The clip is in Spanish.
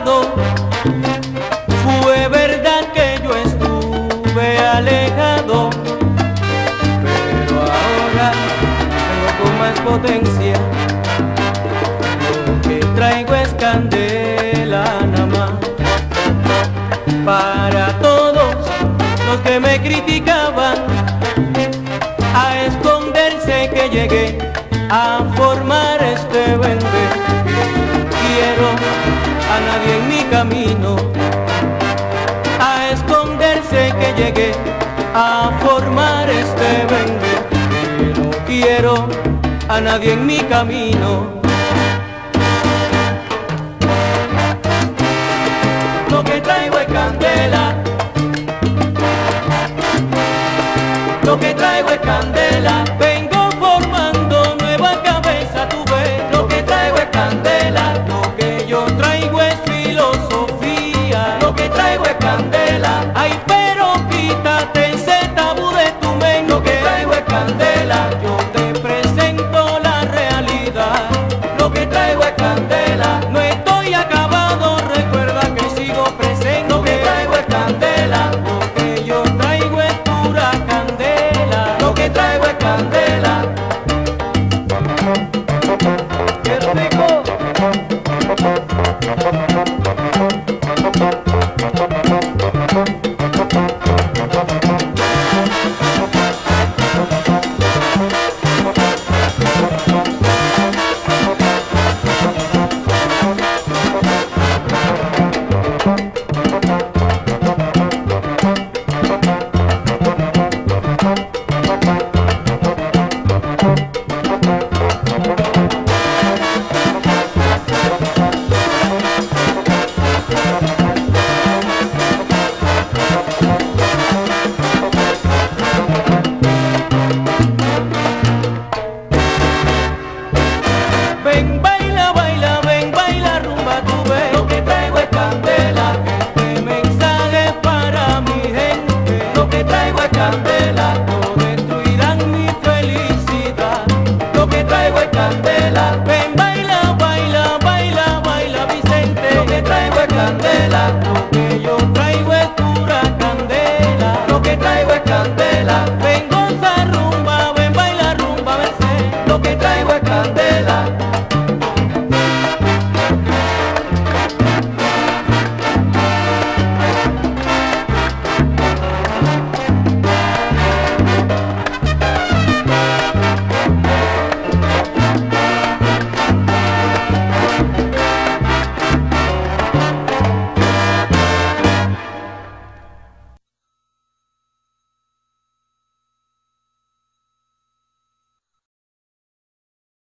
pasado fue verdad que yo estuve alejado, pero ahora tengo con más potencia. Lo que traigo es candela nada más. Para todos los que me criticaban, a esconderse que llegué a formar este vender. Quiero a nadie en mi camino, a esconderse que llegué a formar este vender. No quiero a nadie en mi camino. Lo que traigo es candela, lo que traigo es candela. Vengo formando nueva cabeza, tú ves. Lo que traigo es candela, lo que yo traigo es filosofía. Lo que traigo es candela, ay, pero quítate ese tabú de tu mente. Lo que traigo es candela, yo te presento la realidad. Lo que traigo es candela, no estoy acabado, recuerda que sigo presente. Lo que traigo es candela, lo que yo traigo es pura candela. Lo que traigo es candela. ¡Qué rico! Ven, baila, baila, ven, baila rumba, tú ves. Lo que traigo es candela, este mensaje es para mi gente. Lo que traigo es candela, no destruirán mi felicidad. Lo que traigo es candela, ven, baila, baila, baila, baila, Vicente. Lo que traigo es candela, lo que yo traigo es pura candela. Lo que traigo es candela, ven, goza rumba, ven, baila rumba, Merced. Lo que traigo es